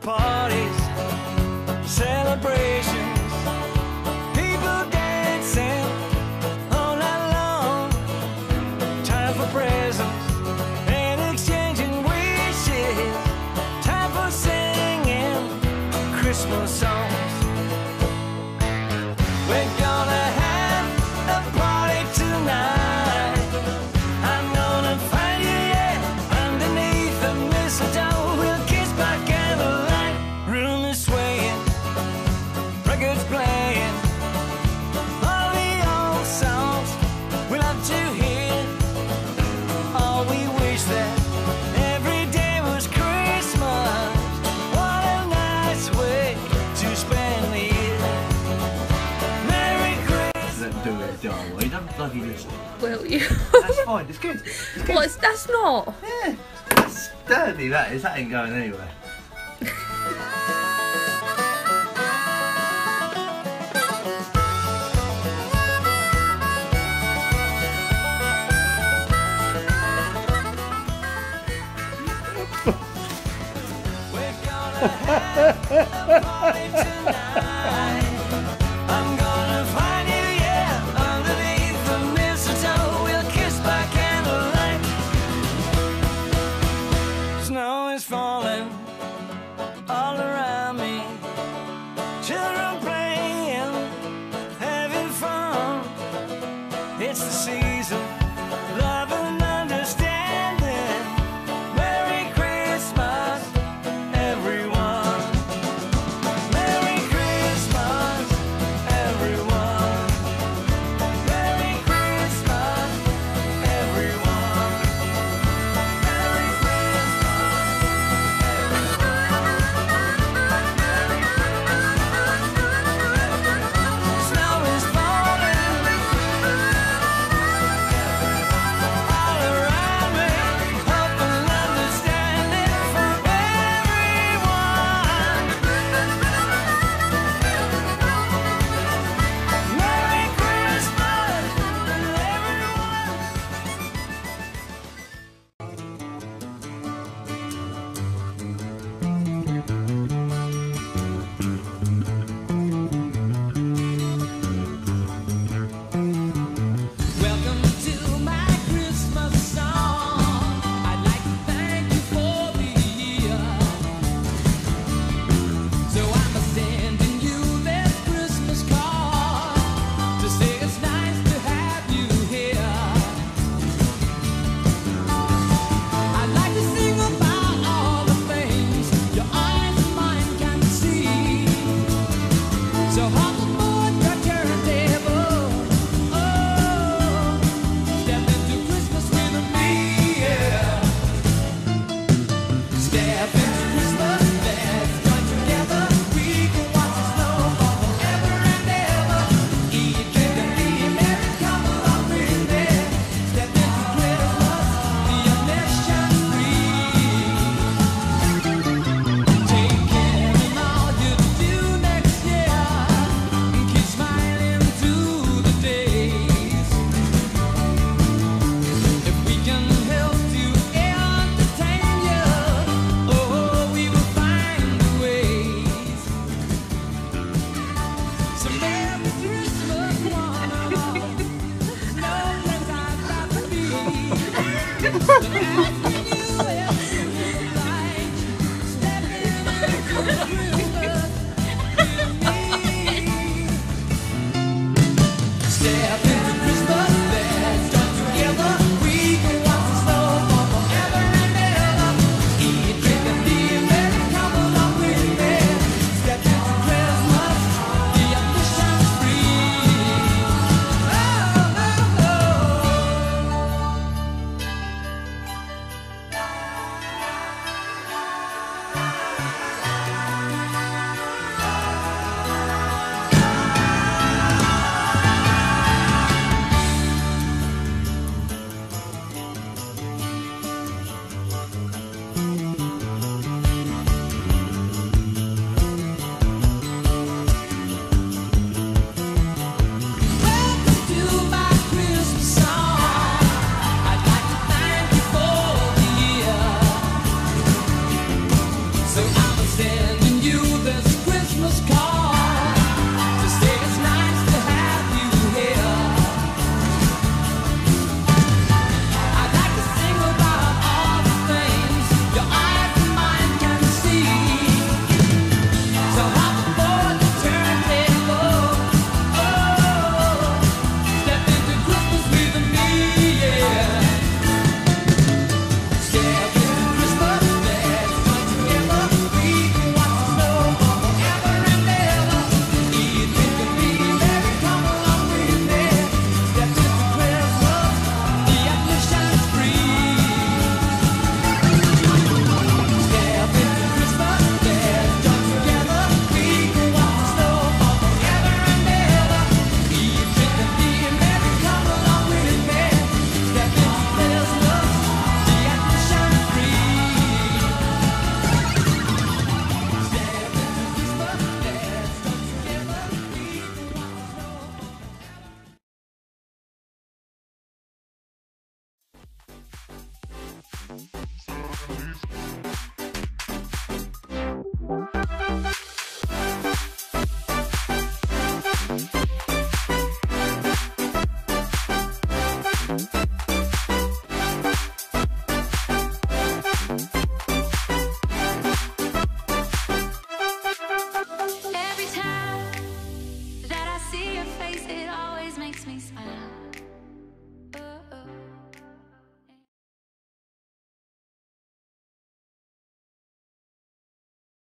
parties, celebrations, people dancing all night long. Time for presents and exchanging wishes. Time for singing Christmas songs. We're gonna have a party tonight. I'm gonna find you, yeah, underneath the mistletoe. We'll kiss by candlelight. Room is swaying, records playing, all the old songs we love to hear. Oh, we wish that every day was Christmas. What a nice way to spend the year. Merry Christmas. Don't do it, darling. Don't bloody listen. Will you? That's fine. It's good. It's good. What? That's not. Yeah. That's dirty. That is. That ain't going anywhere. We're gonna have a party tonight. I'm gonna find you, yeah, underneath the mistletoe. We'll kiss by candlelight. Snow is falling all around me. Children playing, having fun. It's the season, love and understanding. Merry Christmas, everyone. Merry Christmas, everyone. Merry Christmas, everyone. Merry Christmas, everyone. Snow is falling Please.